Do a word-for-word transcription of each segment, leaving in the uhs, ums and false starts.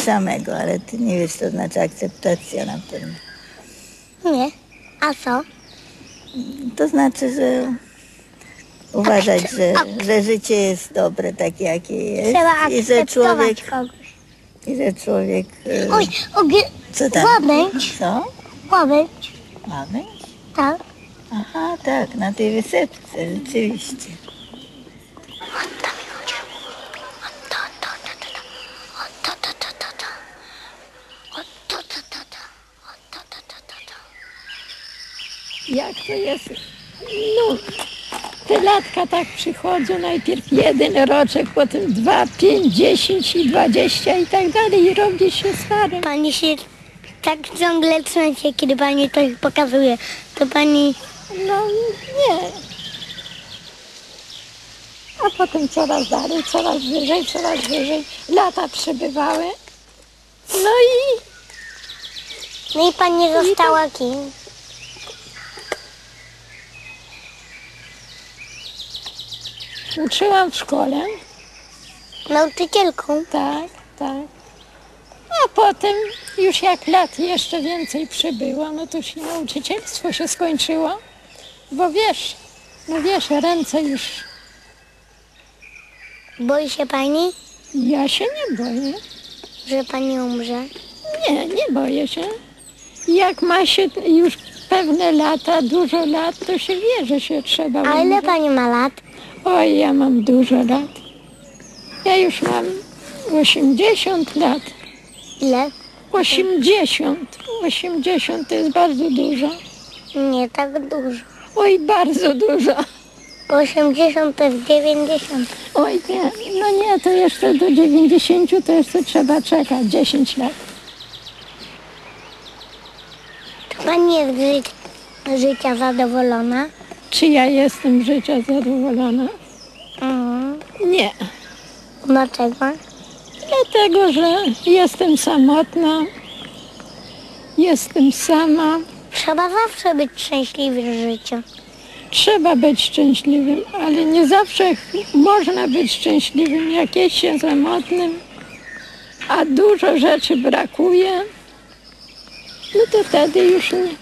samego, ale ty nie wiesz, co znaczy akceptacja na pewno. Nie. A co? To znaczy, że uważać, że, że życie jest dobre takie, jakie jest. Trzeba I że człowiek, akceptować kogoś. i że człowiek... e, Oj, ogie... Co tam? Łabędź. Co? Łabędź. Mamy? Tak. Aha, tak, na tej wysepce, rzeczywiście. Jak to jest? No, te latka tak przychodzą, najpierw jeden roczek, potem dwa, pięć, dziesięć i dwadzieścia i tak dalej i robi się starym. Pani się tak ciągle trzęsie, kiedy pani to pokazuje. To pani... No nie. A potem coraz dalej, coraz wyżej, coraz wyżej. Lata przebywały. No i No i pani została kim? uczyłam w szkole. Nauczycielką. Tak, tak. A potem już jak lat jeszcze więcej przybyło, no to już i nauczycielstwo się skończyło. Bo wiesz, no wiesz, ręce już... Boi się pani, Ja się nie boję. że pani umrze? Nie, nie boję się. Jak ma się już pewne lata, dużo lat, to się wie, że się trzeba A ile umrzeć. pani ma lat? Oj, ja mam dużo lat. Ja już mam osiemdziesiąt lat. Ile? osiemdziesiąt. osiemdziesiąt to jest bardzo dużo. Nie tak dużo. Oj, bardzo dużo. osiemdziesiąt to jest dziewięćdziesiąt. Oj, nie. No nie, to jeszcze do dziewięćdziesięciu to jeszcze trzeba czekać, dziesięć lat. Czy pani jest ży życia zadowolona? Czy ja jestem z życia zadowolona? Mhm. Nie. Dlaczego? Dlatego, że jestem samotna. Jestem sama. Trzeba zawsze być szczęśliwy w życiu. Trzeba być szczęśliwym, ale nie zawsze ch- można być szczęśliwym, jak jest się samotnym, a dużo rzeczy brakuje, no to wtedy już nie,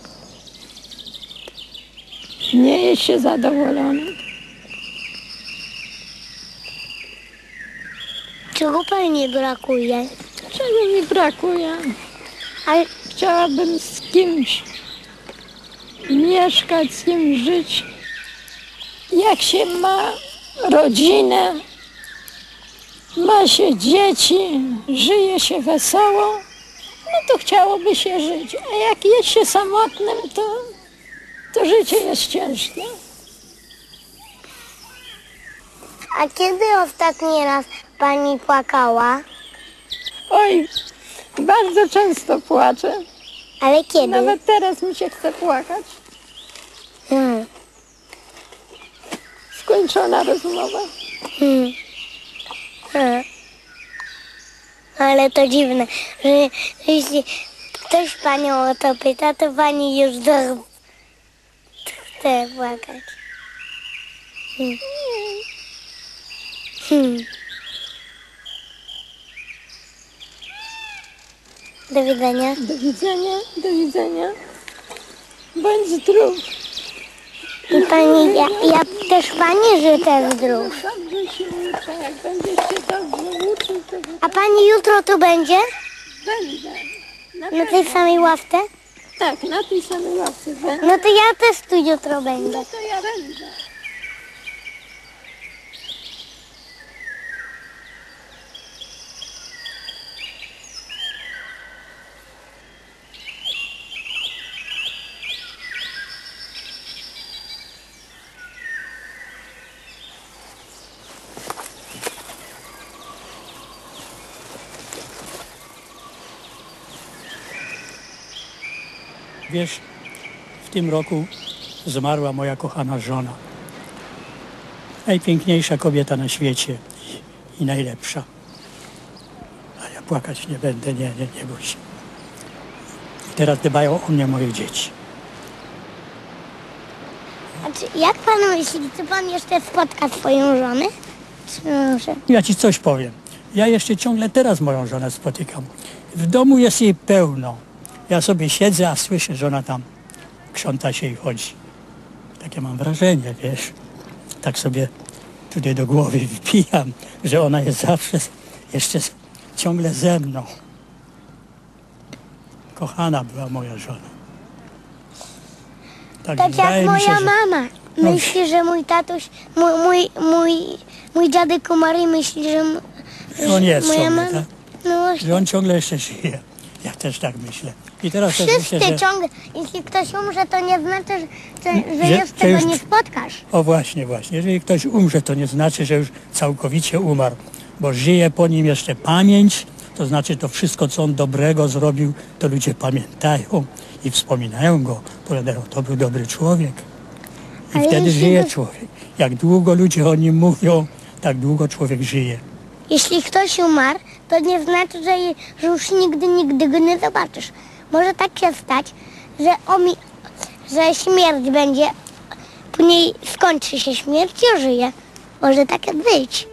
nie jest się zadowolonym. Czego pani nie brakuje? Czego mi brakuje? Ale Chciałabym z kimś mieszkać, z kimś żyć. Jak się ma rodzinę, ma się dzieci, żyje się wesoło, no to chciałoby się żyć. A jak jest się samotnym, to, to życie jest ciężkie. a kiedy ostatni raz pani płakała? Oj, bardzo często płaczę. Ale kiedy? Nawet teraz mi się chce płakać. Hmm. Skończona rozmowa. Hmm. Hmm. Ale to dziwne, że jeśli ktoś panią o to pyta, to pani już do... chce płakać. Hmm. Hmm. Do widzenia. Do widzenia, do widzenia. Bądź zdrów. I pani, ja, ja też pani życzę zdrów. Dobrze się uczę, jak będziesz się dobrze uczył, to A pani jutro tu będzie? będę. Na Na pewno. tej samej ławce? Tak, na tej samej ławce będę. No to ja też tu jutro będę. No to ja będę. Wiesz, w tym roku zmarła moja kochana żona. Najpiękniejsza kobieta na świecie i, i najlepsza. A ja płakać nie będę, nie, nie, nie bój się. I teraz dbają o mnie moje dzieci. A czy, jak pan myśli, czy pan jeszcze spotka swoją żonę? Czy może? Ja ci coś powiem. Ja jeszcze ciągle teraz moją żonę spotykam. W domu jest jej pełno. Ja sobie siedzę, a słyszę, że ona tam krząta się i chodzi. Takie mam wrażenie, wiesz. Tak sobie tutaj do głowy wpijam, że ona jest zawsze jeszcze ciągle ze mną. Kochana była moja żona. Tak wydaje jak mi moja się, że- mama. No. Myśli, że mój tatuś, mój, mój, mój, mój dziadek umarł i myśli, że, m- Że on jest moja ciągle, mama... tak? No właśnie. Że on ciągle jeszcze żyje. Ja też tak myślę. I teraz też Wszyscy myślę, że... ciągle, jeśli ktoś umrze, to nie znaczy, że, że, że Że- jeszcze że już- go nie spotkasz. O właśnie, właśnie. Jeżeli ktoś umrze, to nie znaczy, że już całkowicie umarł, bo żyje po nim jeszcze pamięć, to znaczy to wszystko, co on dobrego zrobił, to ludzie pamiętają i wspominają go. Powiadają, to był dobry człowiek. I Ale wtedy jeśli żyje by- człowiek. Jak długo ludzie o nim mówią, tak długo człowiek żyje. Jeśli ktoś umarł, to nie znaczy, że, że już nigdy, nigdy go nie zobaczysz. Może tak się stać, że, omi, że śmierć będzie, później skończy się śmierć i żyje. Może tak być.